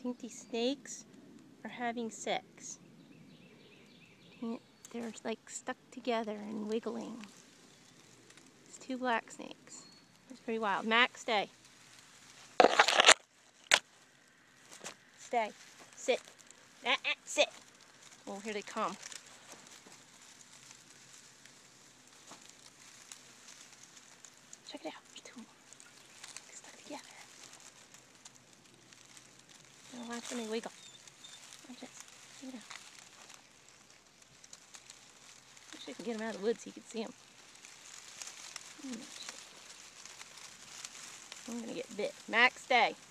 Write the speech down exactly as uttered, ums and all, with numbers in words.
think these snakes are having sex. They're like stuck together and wiggling. It's two black snakes. It's pretty wild. Max, stay. Stay. Sit. Ah, ah, sit. Oh, here they come. Check it out. There's two of them. They're stuck together. Now watch when they wiggle. Watch this. Check it out. Wish I could get him out of the woods so you could see him. I'm gonna get bit. Max, stay.